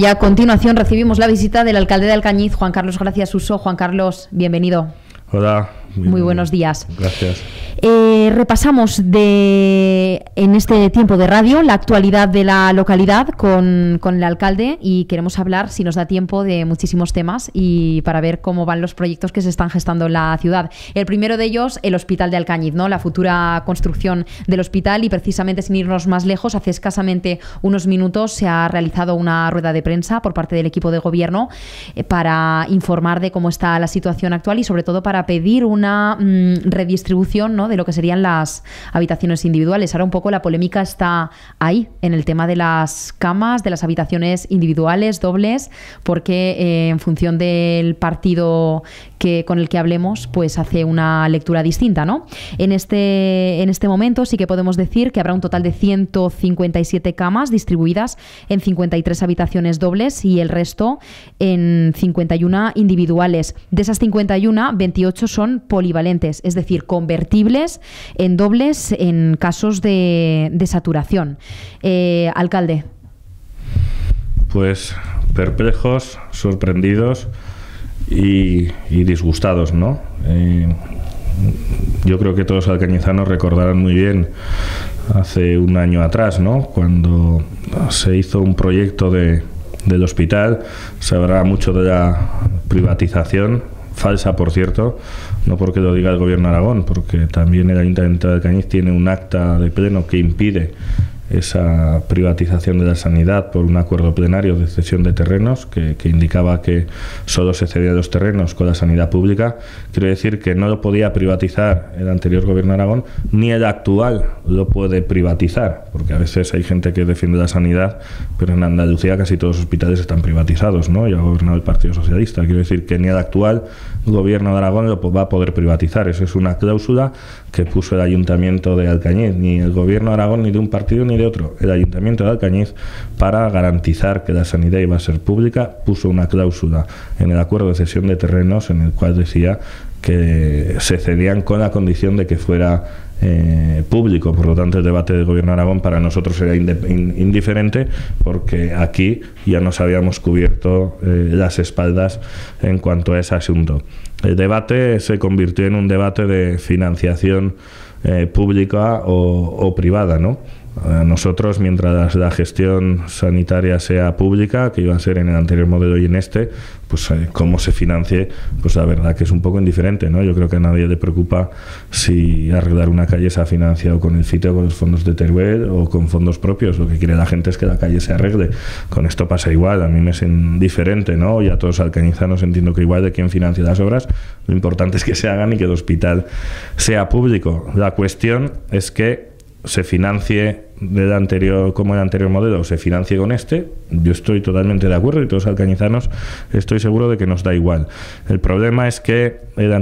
Y a continuación recibimos la visita del alcalde de Alcañiz, Juan Carlos Gracia Suso. Juan Carlos, bienvenido. Hola. Muy buenos días. Gracias. Repasamos en este tiempo de radio la actualidad de la localidad con el alcalde y queremos hablar, si nos da tiempo, de muchísimos temas y para ver cómo van los proyectos que se están gestando en la ciudad. El primero de ellos, el Hospital de Alcañiz, ¿no? La futura construcción del hospital, y precisamente, sin irnos más lejos, hace escasamente unos minutos se ha realizado una rueda de prensa por parte del equipo de gobierno para informar de cómo está la situación actual y sobre todo para pedir una redistribución, ¿no?, de lo que serían las habitaciones individuales. Ahora un poco la polémica está ahí, en el tema de las camas, de las habitaciones individuales, dobles, porque en función del partido con el que hablemos, pues hace una lectura distinta, ¿no? En este momento sí que podemos decir que habrá un total de 157 camas distribuidas en 53 habitaciones dobles y el resto en 51 individuales. De esas 51, 28 son polivalentes, es decir, convertibles en dobles en casos de saturación. Alcalde. Pues perplejos, sorprendidos y disgustados, ¿no? Yo creo que todos los alcañizanos recordarán muy bien hace un año atrás, ¿no?, cuando se hizo un proyecto del hospital. Se hablaba mucho de la privatización, falsa, por cierto, no porque lo diga el Gobierno de Aragón, porque también el Ayuntamiento de Alcañiz tiene un acta de pleno que impide esa privatización de la sanidad por un acuerdo plenario de cesión de terrenos que indicaba que solo se cedían los terrenos con la sanidad pública. Quiero decir que no lo podía privatizar el anterior Gobierno de Aragón, ni el actual lo puede privatizar, porque a veces hay gente que defiende la sanidad, pero en Andalucía casi todos los hospitales están privatizados, ¿no? Y ha gobernado el Partido Socialista. Quiero decir que ni el actual Gobierno de Aragón lo va a poder privatizar. Eso es una cláusula que puso el Ayuntamiento de Alcañiz, ni el Gobierno de Aragón, ni de un partido ni de otro. El Ayuntamiento de Alcañiz, para garantizar que la sanidad iba a ser pública, puso una cláusula en el acuerdo de cesión de terrenos en el cual decía que se cedían con la condición de que fuera público. Por lo tanto, el debate del Gobierno de Aragón para nosotros era indiferente, porque aquí ya nos habíamos cubierto las espaldas en cuanto a ese asunto. El debate se convirtió en un debate de financiación pública o privada, ¿no? Nosotros, mientras la gestión sanitaria sea pública, que iba a ser en el anterior modelo y en este, pues cómo se financie, pues la verdad que es un poco indiferente, ¿no? Yo creo que a nadie le preocupa si arreglar una calle se ha financiado con el CITE o con los fondos de Teruel o con fondos propios. Lo que quiere la gente es que la calle se arregle. Con esto pasa igual, a mí me es indiferente, ¿no? Y a todos los alcañizanos entiendo que igual de quién financia las obras, lo importante es que se hagan y que el hospital sea público. La cuestión es que se financie del anterior, como el anterior modelo, se financie con este. Yo estoy totalmente de acuerdo y todos los alcañizanos estoy seguro de que nos da igual. El problema es que el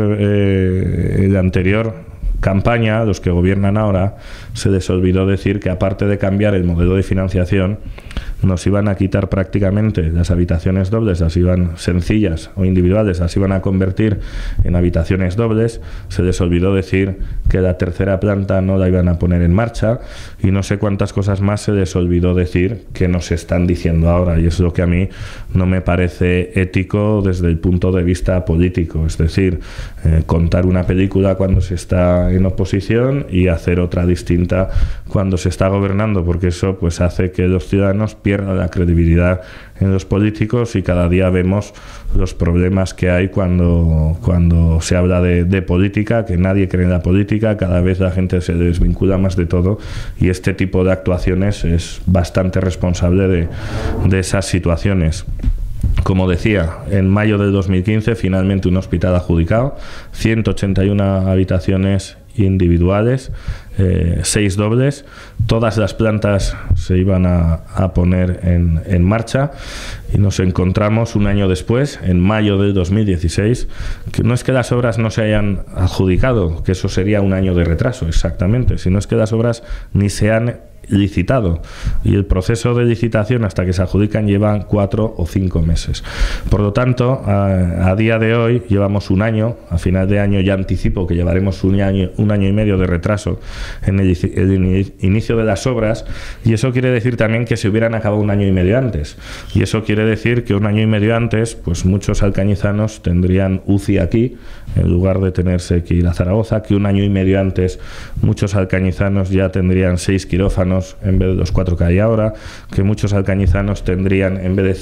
anterior campaña, los que gobiernan ahora, se les olvidó decir que aparte de cambiar el modelo de financiación, nos iban a quitar prácticamente las habitaciones dobles, las iban sencillas o individuales, las iban a convertir en habitaciones dobles. Se les olvidó decir que la tercera planta no la iban a poner en marcha y no sé cuántas cosas más se les olvidó decir que nos están diciendo ahora, y es lo que a mí no me parece ético desde el punto de vista político. Es decir, contar una película cuando se está en oposición y hacer otra distinta cuando se está gobernando, porque eso pues hace que los ciudadanos pierdan la credibilidad en los políticos y cada día vemos los problemas que hay cuando se habla de política, que nadie cree en la política, cada vez la gente se desvincula más de todo y este tipo de actuaciones es bastante responsable de esas situaciones. Como decía, en mayo del 2015 finalmente un hospital adjudicado, 181 habitaciones individuales, 6 dobles, todas las plantas se iban a poner en marcha y nos encontramos un año después, en mayo del 2016, que no es que las obras no se hayan adjudicado, que eso sería un año de retraso exactamente, sino es que las obras ni se han licitado, y el proceso de licitación hasta que se adjudican llevan 4 o 5 meses. Por lo tanto, a día de hoy llevamos un año, a final de año ya anticipo que llevaremos un año y medio de retraso en el inicio de las obras, y eso quiere decir también que se hubieran acabado un año y medio antes, y eso quiere decir que un año y medio antes pues muchos alcañizanos tendrían UCI aquí en lugar de tenerse que ir a Zaragoza, que un año y medio antes muchos alcañizanos ya tendrían 6 quirófanos en vez de los 4 que hay ahora, que muchos alcañizanos tendrían, en vez de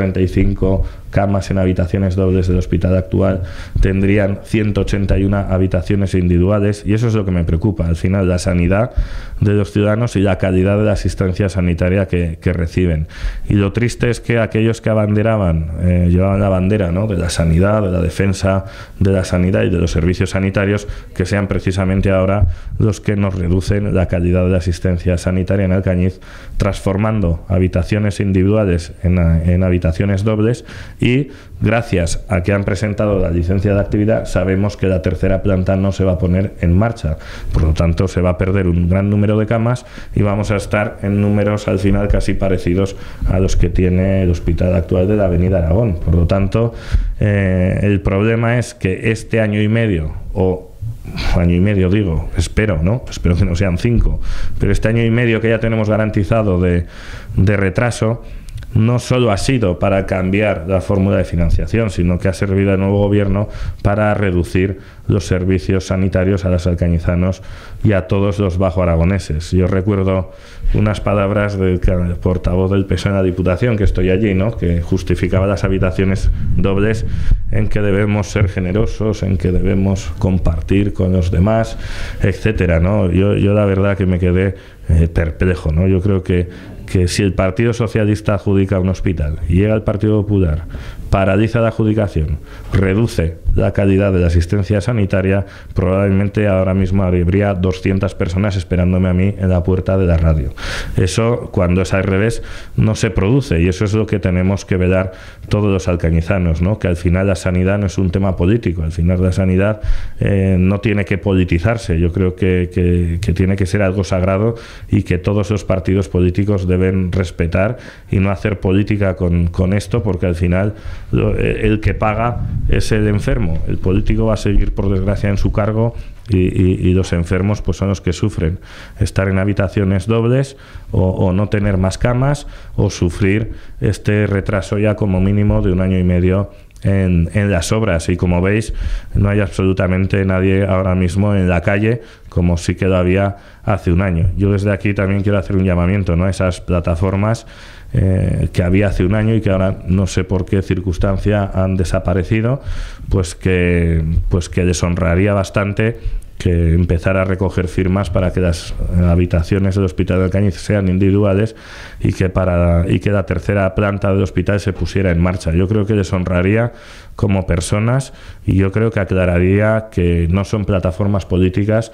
135 camas en habitaciones dobles del hospital actual, tendrían 181 habitaciones individuales, y eso es lo que me preocupa, al final, la sanidad de los ciudadanos y la calidad de la asistencia sanitaria que reciben. Y lo triste es que aquellos que abanderaban, llevaban la bandera, ¿no?, de la sanidad, de la defensa de la sanidad y de los servicios sanitarios, que sean precisamente ahora los que nos reducen la calidad de la asistencia sanitaria en Alcañiz, transformando habitaciones individuales en habitaciones dobles, y gracias a que han presentado la licencia de actividad sabemos que la tercera planta no se va a poner en marcha, por lo tanto se va a perder un gran número de camas y vamos a estar en números al final casi parecidos a los que tiene el hospital actual de la Avenida Aragón. Por lo tanto, el problema es que este año y medio, o año y medio digo, espero que no sean 5, pero este año y medio que ya tenemos garantizado de retraso, no solo ha sido para cambiar la fórmula de financiación, sino que ha servido al nuevo gobierno para reducir los servicios sanitarios a los alcañizanos y a todos los bajoaragoneses. Yo recuerdo unas palabras del portavoz del PSOE en la Diputación, que estoy allí, ¿no?, que justificaba las habitaciones dobles en que debemos ser generosos, en que debemos compartir con los demás, etcétera, ¿no? Yo la verdad que me quedé perplejo, ¿no? Yo creo que si el Partido Socialista adjudica un hospital y llega el Partido Popular, paraliza la adjudicación, reduce la calidad de la asistencia sanitaria, probablemente ahora mismo habría 200 personas esperándome a mí en la puerta de la radio. Eso, cuando es al revés, no se produce, y eso es lo que tenemos que velar todos los alcañizanos, ¿no?, que al final la sanidad no es un tema político, al final la sanidad no tiene que politizarse. Yo creo que tiene que ser algo sagrado y que todos los partidos políticos deben respetar y no hacer política con esto, porque al final el que paga es el enfermo. El político va a seguir, por desgracia, en su cargo, y los enfermos pues son los que sufren estar en habitaciones dobles o no tener más camas o sufrir este retraso ya como mínimo de un año y medio en las obras. Y como veis, no hay absolutamente nadie ahora mismo en la calle, como sí que lo había hace un año. Yo desde aquí también quiero hacer un llamamiento, ¿no?, a esas plataformas que había hace un año y que ahora no sé por qué circunstancia han desaparecido, pues que les honraría bastante que empezara a recoger firmas para que las habitaciones del Hospital de Alcañiz sean individuales y que la tercera planta del hospital se pusiera en marcha. Yo creo que les honraría como personas, y yo creo que aclararía que no son plataformas políticas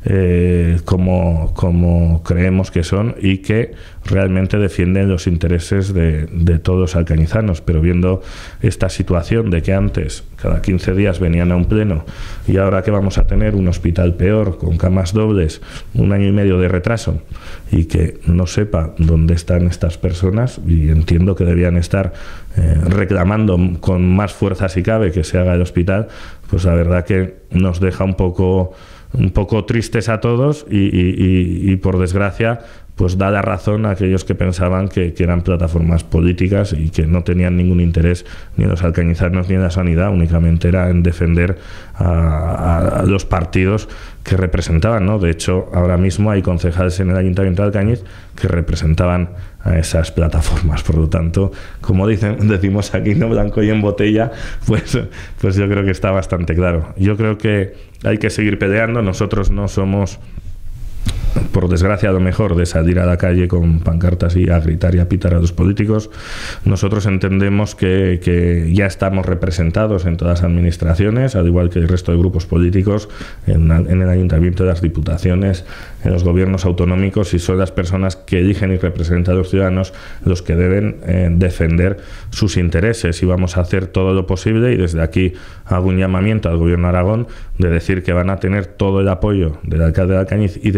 como creemos que son, y que realmente defienden los intereses de todos los alcañizanos. Pero viendo esta situación de que antes cada 15 días venían a un pleno y ahora que vamos a tener un hospital peor, con camas dobles, un año y medio de retraso, y que no sepa dónde están estas personas, y entiendo que debían estar reclamando con más fuerza si cabe que se haga el hospital, pues la verdad que nos deja un poco tristes a todos, y por desgracia pues da la razón a aquellos que pensaban que eran plataformas políticas y que no tenían ningún interés ni en los alcañizanos ni en la sanidad, únicamente era en defender a los partidos que representaban, ¿no? De hecho, ahora mismo hay concejales en el Ayuntamiento de Alcañiz que representaban a esas plataformas. Por lo tanto, como decimos aquí, ¿no?, blanco y en botella, pues yo creo que está bastante claro. Yo creo que hay que seguir peleando. Nosotros no somos, por desgracia, a lo mejor de salir a la calle con pancartas y a gritar y a pitar a los políticos. Nosotros entendemos que ya estamos representados en todas las administraciones, al igual que el resto de grupos políticos, en el Ayuntamiento, de las Diputaciones, en los gobiernos autonómicos, y son las personas que eligen y representan a los ciudadanos los que deben defender sus intereses, y vamos a hacer todo lo posible. Y desde aquí hago un llamamiento al Gobierno de Aragón de decir que van a tener todo el apoyo del alcalde de Alcañiz y de los alcañizanos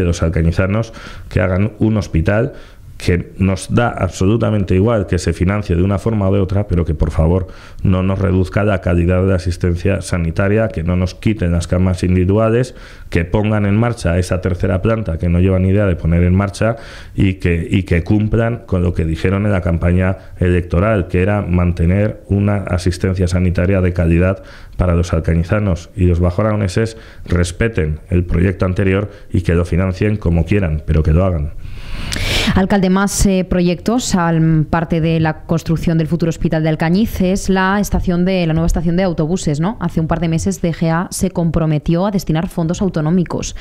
alcañizanos que hagan un hospital que nos da absolutamente igual que se financie de una forma o de otra, pero que por favor no nos reduzca la calidad de la asistencia sanitaria, que no nos quiten las camas individuales, que pongan en marcha esa tercera planta que no llevan idea de poner en marcha y que cumplan con lo que dijeron en la campaña electoral, que era mantener una asistencia sanitaria de calidad para los alcañizanos, y los bajoaragoneses respeten el proyecto anterior y que lo financien como quieran, pero que lo hagan. Alcalde, más proyectos, parte de la construcción del futuro hospital de Alcañiz, es la nueva estación de autobuses, ¿no? Hace un par de meses DGA se comprometió a destinar fondos autonómicos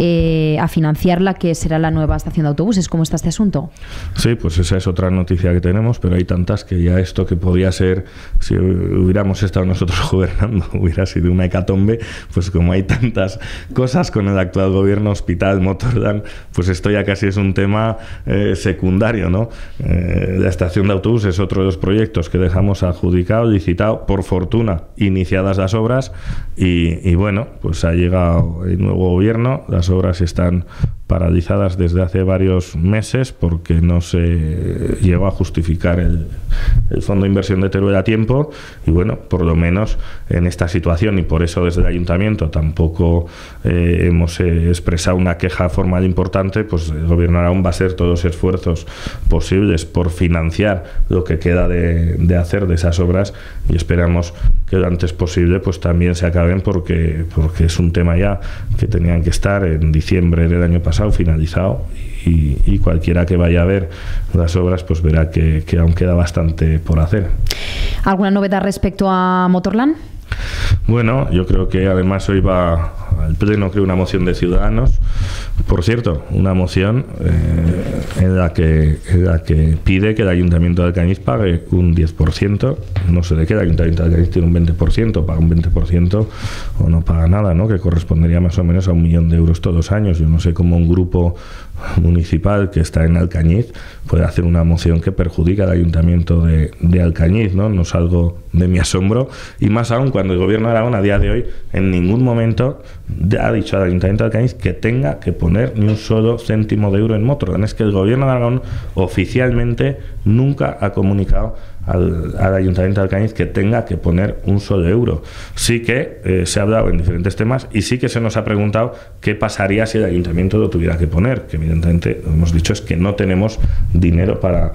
a financiar la que será la nueva estación de autobuses. ¿Cómo está este asunto? Sí, pues esa es otra noticia que tenemos, pero hay tantas que ya esto que podía ser, si hubiéramos estado nosotros gobernando, hubiera sido una hecatombe, pues como hay tantas cosas con el actual gobierno, hospital, Motordán, pues esto ya casi es un tema secundario, ¿no? La estación de autobús es otro de los proyectos que dejamos adjudicado, licitado, por fortuna iniciadas las obras y bueno, pues ha llegado el nuevo gobierno, las obras están paralizadas desde hace varios meses porque no se llegó a justificar el fondo de inversión de Teruel a tiempo, y bueno, por lo menos en esta situación, y por eso desde el ayuntamiento tampoco hemos expresado una queja formal importante, pues el gobierno de Aragón va a hacer todos los esfuerzos posibles por financiar lo que queda de hacer de esas obras, y esperamos que lo antes posible pues también se acaben porque es un tema ya que tenían que estar en diciembre del año pasado finalizado, y cualquiera que vaya a ver las obras pues verá que aún queda bastante por hacer. ¿Alguna novedad respecto a Motorland? Bueno, yo creo que además hoy va al Pleno, creo, una moción de Ciudadanos, por cierto, una moción en la que pide que el Ayuntamiento de Alcañiz pague un 10%, no sé de qué, el Ayuntamiento de Alcañiz tiene un 20%, paga un 20% o no paga nada, ¿no? Que correspondería más o menos a 1 millón de euros todos los años. Yo no sé cómo un grupo municipal que está en Alcañiz puede hacer una moción que perjudica al Ayuntamiento de Alcañiz, ¿no? No salgo de mi asombro, y más aún cuando el Gobierno de Aragón a día de hoy en ningún momento ha dicho al Ayuntamiento de Alcañiz que tenga que poner ni un solo céntimo de euro en Motordán. Es que el Gobierno de Aragón oficialmente nunca ha comunicado al Ayuntamiento de Alcañiz que tenga que poner un solo euro. Sí que se ha hablado en diferentes temas y sí que se nos ha preguntado qué pasaría si el Ayuntamiento lo tuviera que poner, que evidentemente lo hemos dicho es que no tenemos dinero para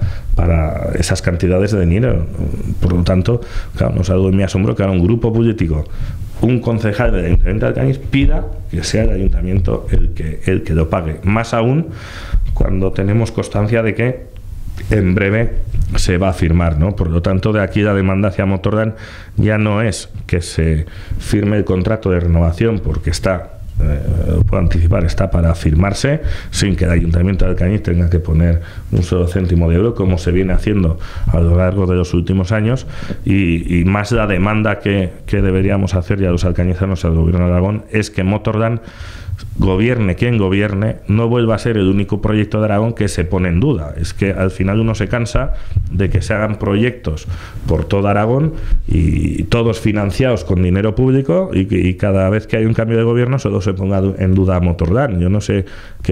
esas cantidades de dinero. Por lo tanto, claro, nos ha dado en mi asombro que ahora un grupo político, un concejal del Ayuntamiento de Alcañiz, pida que sea el Ayuntamiento el que lo pague. Más aún cuando tenemos constancia de que en breve se va a firmar, ¿no? Por lo tanto, de aquí la demanda hacia Motordán ya no es que se firme el contrato de renovación porque está, puedo anticipar, está para firmarse sin que el Ayuntamiento de Alcañiz tenga que poner un solo céntimo de euro, como se viene haciendo a lo largo de los últimos años, y más la demanda que deberíamos hacer ya los alcañizanos al Gobierno de Aragón es que Motordán, gobierne quien gobierne, no vuelva a ser el único proyecto de Aragón que se pone en duda. Es que al final uno se cansa de que se hagan proyectos por todo Aragón y todos financiados con dinero público, y cada vez que hay un cambio de gobierno solo se ponga en duda a Motordán. Yo no sé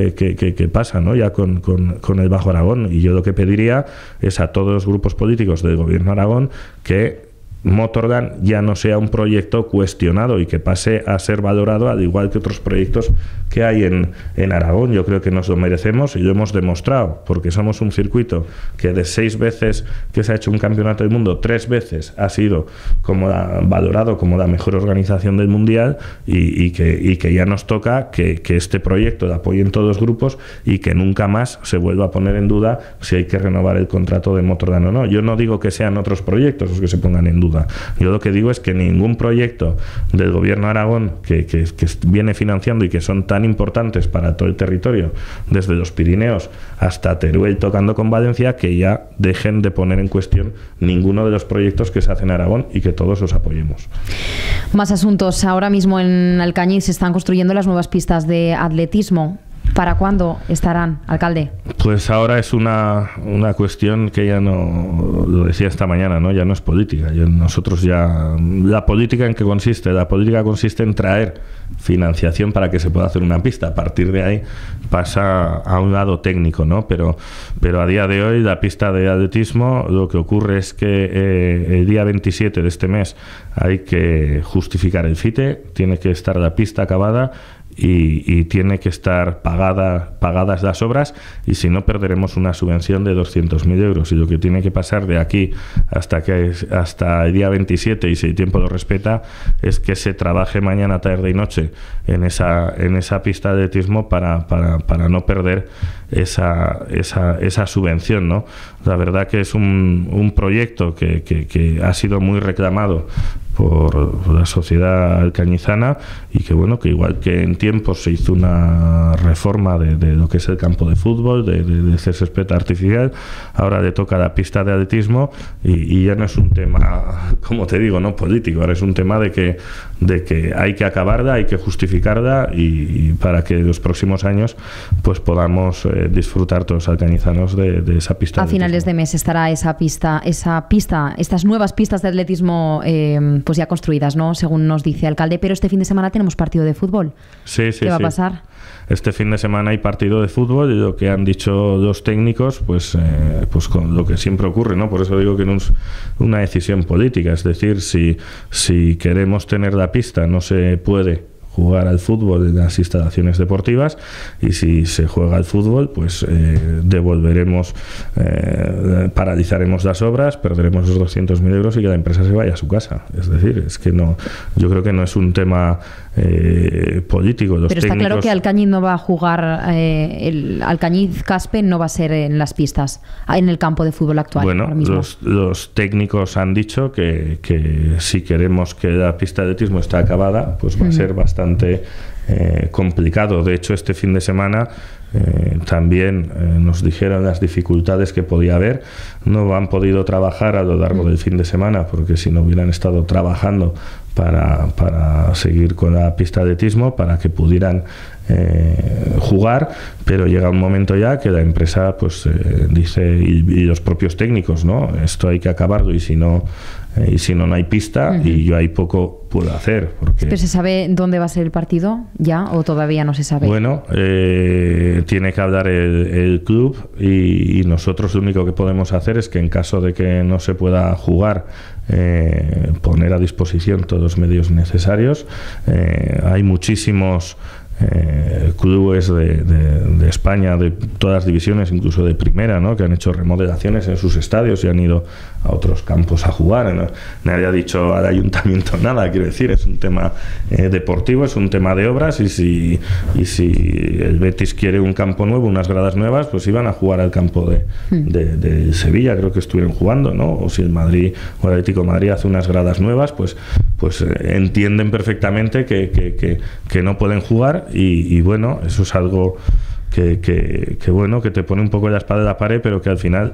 qué pasa, ¿no? Ya con el Bajo Aragón, y yo lo que pediría es a todos los grupos políticos del Gobierno de Aragón que Motordán ya no sea un proyecto cuestionado y que pase a ser valorado al igual que otros proyectos que hay en Aragón. Yo creo que nos lo merecemos y lo hemos demostrado, porque somos un circuito que de 6 veces que se ha hecho un campeonato del mundo, 3 veces ha sido valorado como la mejor organización del mundial, y que ya nos toca que este proyecto lo apoyen todos los grupos y que nunca más se vuelva a poner en duda si hay que renovar el contrato de Motordán o no. Yo no digo que sean otros proyectos los que se pongan en duda. Yo lo que digo es que ningún proyecto del Gobierno de Aragón que viene financiando y que son tan importantes para todo el territorio, desde los Pirineos hasta Teruel tocando con Valencia, que ya dejen de poner en cuestión ninguno de los proyectos que se hacen en Aragón y que todos los apoyemos. Más asuntos. Ahora mismo en Alcañiz se están construyendo las nuevas pistas de atletismo. ¿Para cuándo estarán, alcalde? Pues ahora es una cuestión que ya no, lo decía esta mañana, ¿no? Ya no es política. Nosotros ya, ¿la política en qué consiste? La política consiste en traer financiación para que se pueda hacer una pista. A partir de ahí pasa a un lado técnico, ¿no? Pero a día de hoy la pista de atletismo, lo que ocurre es que el día 27 de este mes hay que justificar el FITE, tiene que estar la pista acabada y tiene que estar pagadas las obras, y si no perderemos una subvención de 200.000 euros, y lo que tiene que pasar de aquí hasta el día 27, y si el tiempo lo respeta, es que se trabaje mañana, tarde y noche en esa pista de atletismo para no perder esa subvención, ¿no? La verdad que es un proyecto que ha sido muy reclamado por la sociedad alcañizana, y que bueno, que igual que en tiempos se hizo una reforma de lo que es el campo de fútbol, de césped artificial, ahora le toca la pista de atletismo, y ya no es un tema, como te digo, no político, ahora es un tema de que hay que acabarla, hay que justificarla, y para que los próximos años pues podamos disfrutar todos los alcañizanos de esa pista. A finales de mes estará esa pista, estas nuevas pistas de atletismo pues ya construidas, ¿no? Según nos dice alcalde, pero este fin de semana tenemos partido de fútbol. Sí. ¿Qué va a pasar? Este fin de semana hay partido de fútbol, y lo que han dicho los técnicos, pues con lo que siempre ocurre, ¿no? Por eso digo que no es una decisión política, es decir, si queremos tener la pista, no se puede jugar al fútbol en las instalaciones deportivas, y si se juega al fútbol, pues devolveremos, paralizaremos las obras, perderemos los 200.000 euros y que la empresa se vaya a su casa. Es decir, es que no, yo creo que no es un tema político. Pero está claro que Alcañiz no va a jugar, el Alcañiz Caspe no va a ser en las pistas, en el campo de fútbol actual. Bueno, los técnicos han dicho que si queremos que la pista de atletismo esté acabada, pues va a ser bastante complicado. De hecho, este fin de semana también nos dijeron las dificultades que podía haber. No han podido trabajar a lo largo del fin de semana, porque si no hubieran estado trabajando para seguir con la pista de atletismo, para que pudieran jugar, pero llega un momento ya que la empresa pues dice, y los propios técnicos, ¿no? Esto hay que acabarlo, y si no hay pista, y yo ahí poco puedo hacer. ¿Pero se sabe dónde va a ser el partido ya, o todavía no se sabe? Bueno, tiene que hablar el club, y nosotros lo único que podemos hacer es que en caso de que no se pueda jugar, poner a disposición todos los medios necesarios. Hay muchísimos clubes de España, de todas las divisiones, incluso de primera, ¿no?, que han hecho remodelaciones en sus estadios y han ido a otros campos a jugar. ¿no? Nadie ha dicho al ayuntamiento nada, quiero decir, es un tema deportivo, es un tema de obras, y si el Betis quiere un campo nuevo, unas gradas nuevas, pues iban a jugar al campo de Sevilla, creo que estuvieron jugando, ¿no? O si el Madrid o el Atlético de Madrid hace unas gradas nuevas, pues entienden perfectamente que no pueden jugar, y bueno, eso es algo que bueno, que te pone un poco la espada en la pared, pero que al final,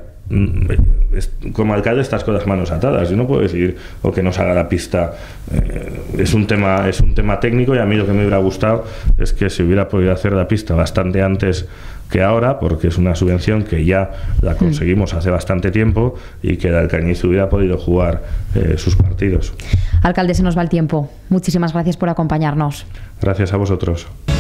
como alcalde, estás con las manos atadas. Yo no puedo decir o que nos haga la pista. Es un tema técnico, y a mí lo que me hubiera gustado es que se hubiera podido hacer la pista bastante antes que ahora, porque es una subvención que ya la conseguimos hace bastante tiempo, y que el Alcañiz hubiera podido jugar sus partidos. Alcalde, se nos va el tiempo. Muchísimas gracias por acompañarnos. Gracias a vosotros.